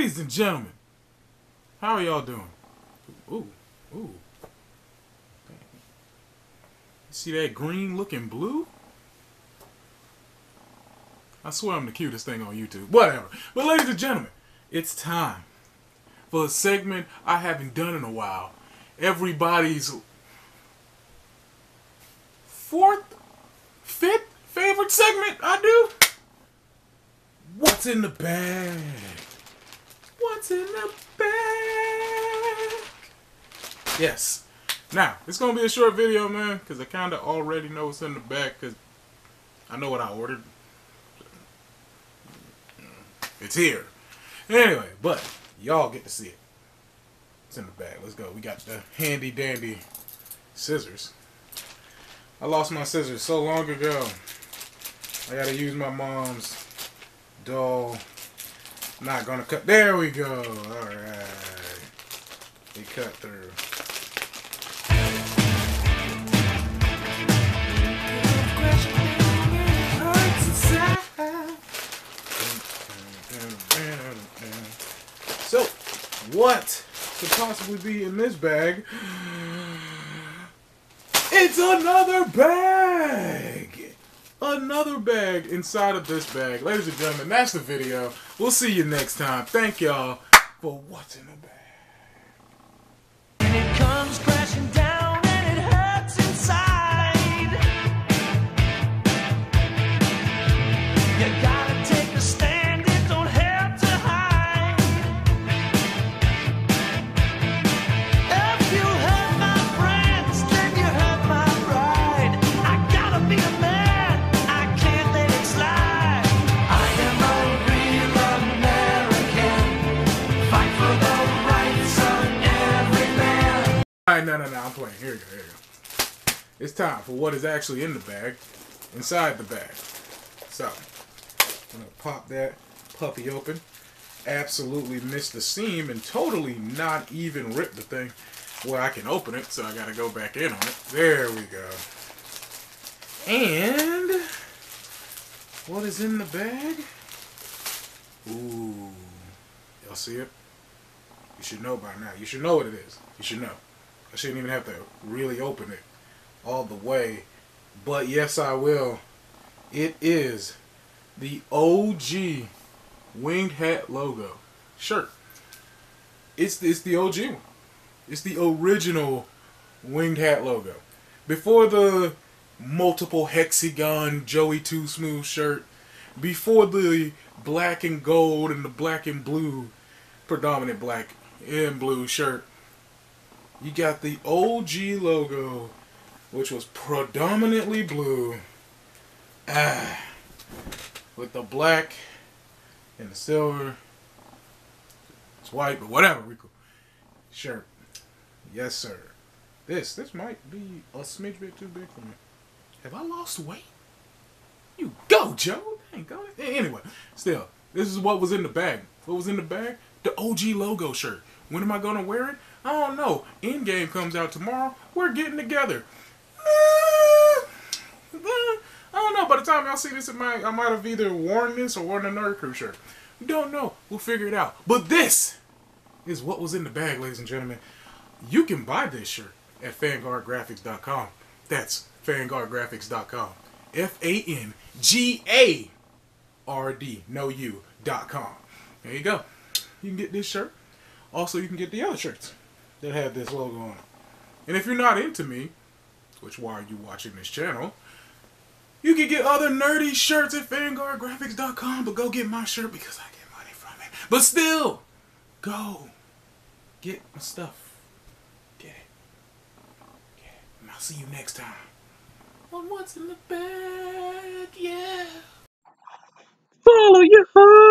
Ladies and gentlemen, how are y'all doing? Ooh, ooh. See that green looking blue? I swear I'm the cutest thing on YouTube. Whatever. But ladies and gentlemen, it's time for a segment I haven't done in a while. Everybody's fourth, fifth favorite segment I do. What's in the bag? What's in the bag? Yes. Now, it's going to be a short video, man, because I kind of already know what's in the bag, because I know what I ordered. It's here. Anyway, but y'all get to see it. It's in the bag. Let's go. We got the handy dandy scissors. I lost my scissors so long ago. I got to use my mom's dull. Not going to cut. There we go. All right. We cut through. So, what could possibly be in this bag? It's another bag! Another bag inside of this bag. Ladies and gentlemen, that's the video. We'll see you next time. Thank y'all for what's in the bag. And it comes crashing down and it hurts inside. You gotta take a stand, it don't have to hide. If you hurt my friends, then you hurt my pride. I gotta be a man, I can't let it slide. I am a real American, fight for the rights of every man. Alright, no, I'm playing. Here we go. It's time for what is actually in the bag, inside the bag. So, I'm going to pop that puppy open. Absolutely missed the seam and totally not even rip the thing where I can open it, so I got to go back in on it. There we go. And what is in the bag? Ooh. Y'all see it? You should know by now. You should know what it is. You should know. I shouldn't even have to really open it all the way. But yes, I will. It is the OG Winged Hat logo shirt. It's the OG one. It's the original Winged Hat logo. Before the multiple hexagon Joey Too Smooth shirt. Before the black and gold and the black and blue, predominant black and blue shirt. You got the OG logo, which was predominantly blue. With the black and the silver. It's white, but whatever. We cool. Shirt. Yes, sir. This might be a smidge bit too big for me. Have I lost weight? You go, Joe. Dang, go. Anyway, still, this is what was in the bag. What was in the bag? The OG logo shirt. When am I going to wear it? I don't know. Endgame comes out tomorrow. We're getting together. I don't know. By the time y'all see this, I might have either worn this or worn a Nerd Crew shirt. We don't know. We'll figure it out. But this is what was in the bag, ladies and gentlemen. You can buy this shirt at FanguardGraphics.com. That's FanguardGraphics.com. FANGARD, no U.com. There you go. You can get this shirt. Also, you can get the other shirts that have this logo on it. And if you're not into me, which why are you watching this channel, you can get other nerdy shirts at FanguardGraphics.com, but go get my shirt because I get money from it. But still, go get my stuff. Get it. Get it. And I'll see you next time on What's in the Bag. Yeah. Follow your heart.